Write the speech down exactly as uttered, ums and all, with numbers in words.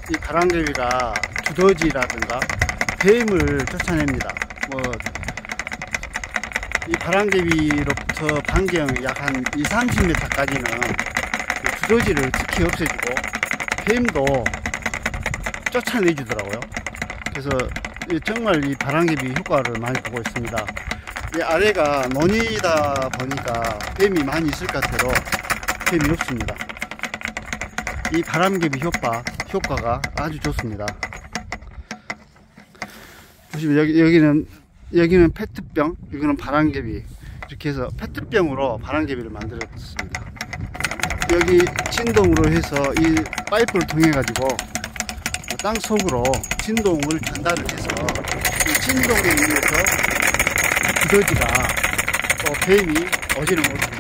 이 바람개비가 두더지라든가 뱀을 쫓아냅니다. 뭐 이 바람개비로부터 반경 약 한 이십, 삼십 미터까지는 두더지를 특히 없애주고 뱀도 쫓아내주더라고요. 그래서 정말 이 바람개비 효과를 많이 보고 있습니다. 이 아래가 논이다 보니까 뱀이 많이 있을 것 같아도 뱀이 없습니다. 이 바람개비 효과, 효과가 아주 좋습니다. 보시면 여기, 여기는, 여기는 페트병, 이거는 바람개비. 이렇게 해서 페트병으로 바람개비를 만들었습니다. 여기 진동으로 해서 이 파이프를 통해 가지고 땅 속으로 진동을 전달을 해서 이 진동에 의해서 두더지가 또 뱀이 오지는 못합니다.